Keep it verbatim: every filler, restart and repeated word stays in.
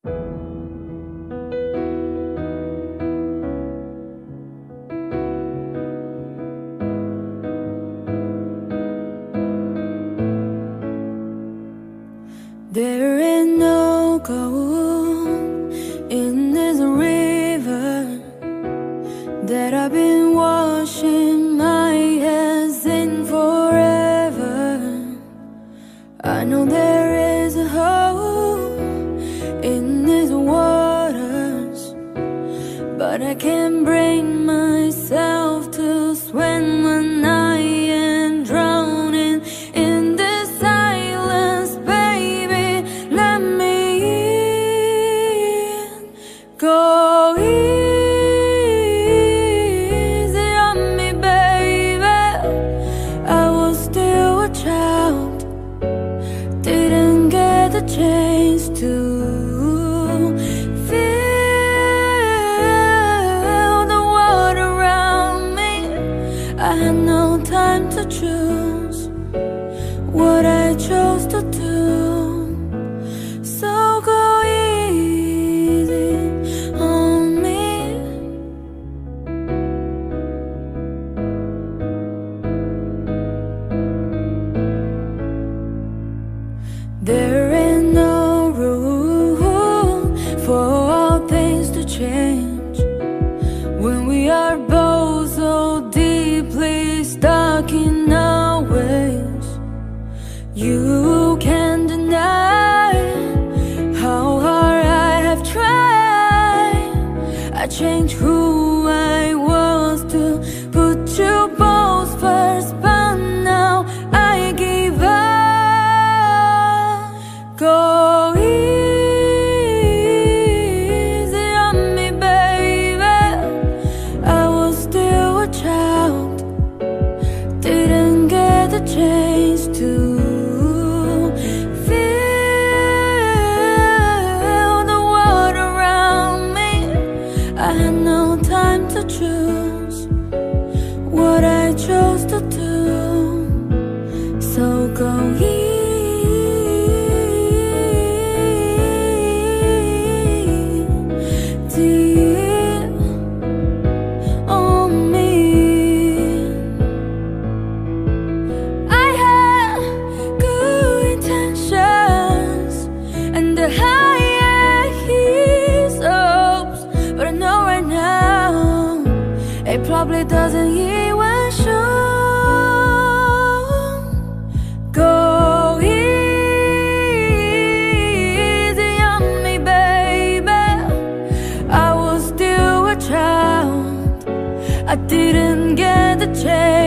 There is no gold in this river that I've been washing my hands in forever. I know there is a hole in these waters, but I can't bring myself to swim when I am drowning in this silence. Baby, let me in. Go easy on me, baby. I was still a child, didn't get the chance to I had no time to choose what I chose to do. So go easy on me. There is no room for all things to change when we are both so deeply stuck in our ways. You can't deny how hard I have tried. I changed who I was to put you both first, but now I give up. Go easy on me, baby. I was still a child, didn't get the chance to feel the world around me. I had no time to choose what I chose to do. So go easy on me. I had good intentions and the highest hopes, but I know right now it probably doesn't even show. Go easy on me, baby. I was still a child, I didn't get the chance